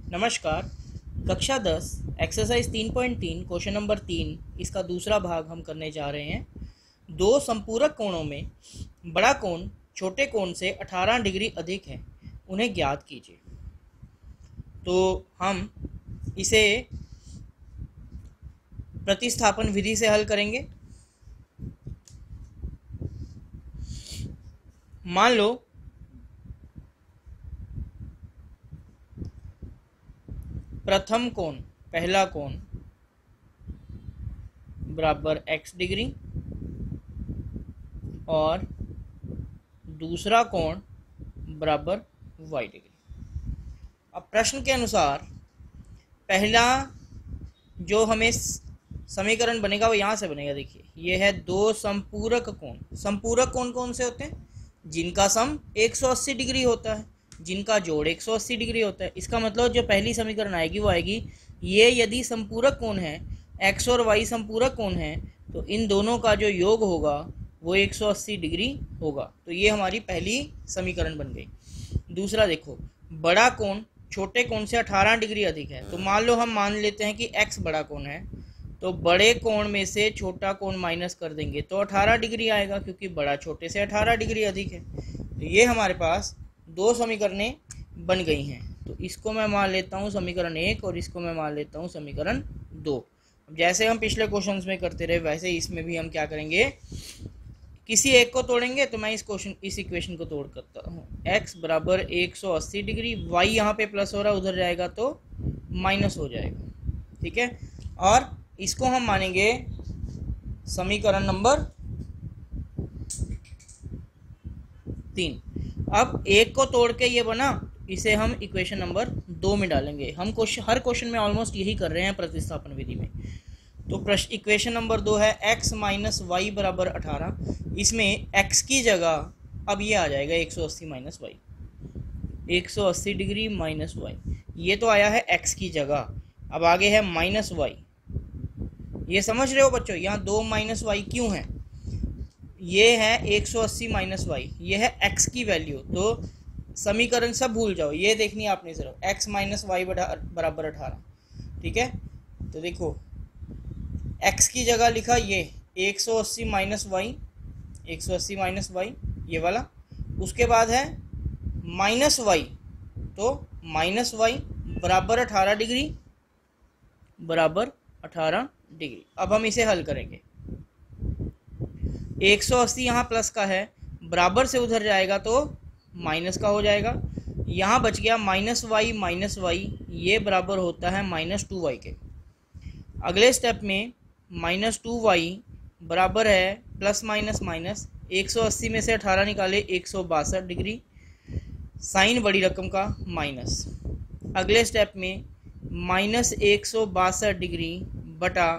नमस्कार। कक्षा 10 exercise 3.3 question number 3 इसका दूसरा भाग हम करने जा रहे हैं। दो संपूरक कोणों में बड़ा कोण छोटे कोण से 18 डिग्री अधिक है, उन्हें ज्ञात कीजिए। तो हम इसे प्रतिस्थापन विधि से हल करेंगे। मान लो प्रथम कोण, पहला कोण बराबर x डिग्री और दूसरा कोण बराबर y डिग्री। अब प्रश्न के अनुसार पहला जो हमें समीकरण बनेगा वो यहाँ से बनेगा। देखिए, ये है दो संपूरक कोण। संपूरक कोण कौन से होते हैं? जिनका सम 180 डिग्री होता है, जिनका जोड़ 180 डिग्री होता है। इसका मतलब जो पहली समीकरण आएगी वो आएगी, ये यदि संपूरक कोण है, x और y संपूरक कोण है, तो इन दोनों का जो योग होगा वो 180 डिग्री होगा। तो ये हमारी पहली समीकरण बन गई। दूसरा देखो, बड़ा कोण छोटे कोण से 18 डिग्री अधिक है। तो मान लो हम मान लेते हैं कि x बड़ा कोण है, तो बड़े कोण में से छोटा कोण माइनस कर देंगे तो 18 डिग्री आएगा, क्योंकि बड़ा छोटे से 18 डिग्री अधिक है। तो ये हमारे पास दो समीकरणें बन गई हैं। तो इसको मैं मान लेता हूँ समीकरण 1 और इसको मैं मान लेता हूँ समीकरण 2। जैसे हम पिछले क्वेश्चंस में करते रहे वैसे इसमें भी हम क्या करेंगे, किसी एक को तोड़ेंगे। तो मैं इस इक्वेशन को तोड़ करता हूँ। x बराबर 180 डिग्री, y यहाँ पे प्लस हो रहा है, उधर जाएगा तो माइनस हो जाएगा। ठीक है, और इसको हम मानेंगे समीकरण नंबर 3। अब एक को तोड़ के ये बना, इसे हम इक्वेशन नंबर 2 में डालेंगे। हम हर क्वेश्चन में ऑलमोस्ट यही कर रहे हैं प्रतिस्थापन विधि में। तो प्रश्न इक्वेशन नंबर 2 है x माइनस वाई बराबर 18। इसमें x की जगह अब ये आ जाएगा 180 minus y, 180 degree minus y. ये तो आया है x की जगह। अब आगे है माइनस वाई। ये समझ रहे हो बच्चों, यहाँ 2 माइनस वाई क्यों है? ये है 180 माइनस वाई, ये है x की वैल्यू। तो समीकरण सब भूल जाओ, ये देखनी है आपने सिर्फ x माइनस वाई बराबर 18। ठीक है, तो देखो x की जगह लिखा ये 180 माइनस वाई, 180 माइनस वाई ये वाला। उसके बाद है माइनस वाई, तो माइनस वाई बराबर 18 डिग्री, बराबर 18 डिग्री। अब हम इसे हल करेंगे। 180 यहाँ प्लस का है, बराबर से उधर जाएगा तो माइनस का हो जाएगा। यहाँ बच गया माइनस वाई, ये बराबर होता है -2y के। अगले स्टेप में -2y बराबर है प्लस माइनस माइनस, 180 में से 18 निकाले 162 डिग्री, साइन बड़ी रकम का माइनस। अगले स्टेप में -162 डिग्री बटा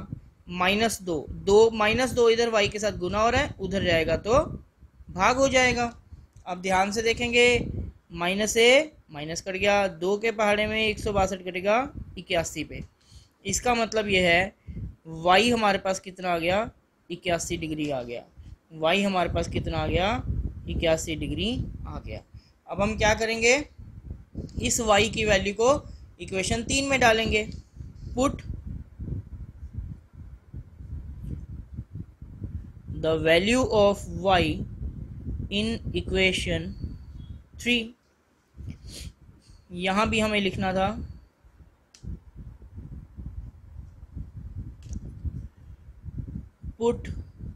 -2 इधर y के साथ गुना हो रहा है, उधर जाएगा तो भाग हो जाएगा। अब ध्यान से देखेंगे, माइनस से माइनस कट गया, 2 के पहाड़े में 162 कटेगा 81 पे। इसका मतलब ये है y हमारे पास कितना आ गया, 81 डिग्री आ गया। y हमारे पास कितना आ गया, 81 डिग्री आ गया। अब हम क्या करेंगे, इस y की वैल्यू को इक्वेशन 3 में डालेंगे। Put the value of y in equation 3। यहाँ भी हमें लिखना था put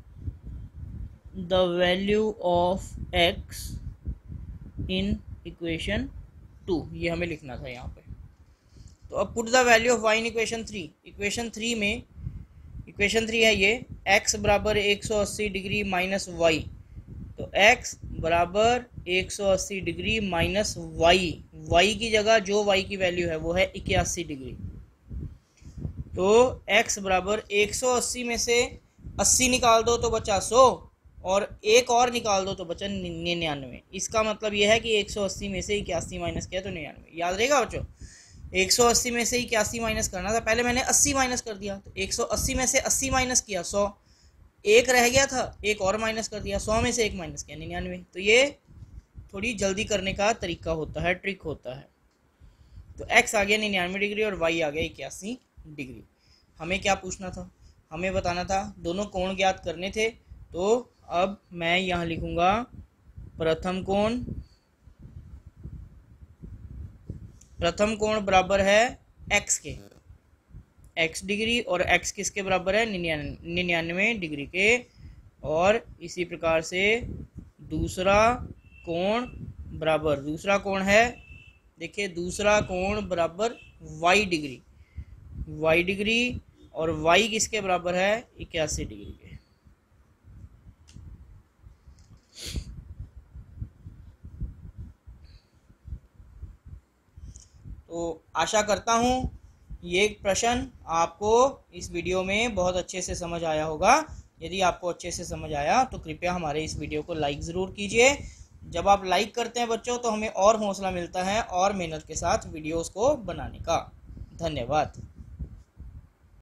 the value of x in equation 2, ये हमें लिखना था यहाँ पे। तो अब put the value of y in equation 3। Equation 3 में, इक्वेशन 3 है ये x बराबर 180 डिग्री माइनस वाई। तो x बराबर 180 डिग्री माइनस वाई की जगह जो y की वैल्यू है वो है 81 डिग्री। तो x बराबर 180 में से 80 निकाल दो तो बचा 100, और एक और निकाल दो तो बचा 99। इसका मतलब यह है कि 180 में से 81 माइनस किया तो 99। याद रहेगा बच्चों, 180 में से 81 माइनस करना था। पहले मैंने 80 माइनस कर दिया, तो 180 में से 80 माइनस किया 100, एक रह गया था, एक और माइनस कर दिया, 100 में से एक माइनस किया 99। तो ये थोड़ी जल्दी करने का तरीका होता है, ट्रिक होता है। तो x आ गया 99 डिग्री और y आ गया 81 डिग्री। हमें क्या पूछना था, हमें बताना था, दोनों कोण ज्ञात करने थे। तो अब मैं यहाँ लिखूंगा प्रथम कोण बराबर है x के, x डिग्री, और x किसके बराबर है 99 डिग्री के। और इसी प्रकार से दूसरा कोण बराबर, दूसरा कोण है, देखिए दूसरा कोण बराबर y डिग्री, और y किसके बराबर है 81 डिग्री के। तो आशा करता हूँ ये प्रश्न आपको इस वीडियो में बहुत अच्छे से समझ आया होगा। यदि आपको अच्छे से समझ आया तो कृपया हमारे इस वीडियो को लाइक ज़रूर कीजिए। जब आप लाइक करते हैं बच्चों तो हमें और हौसला मिलता है और मेहनत के साथ वीडियोस को बनाने का। धन्यवाद।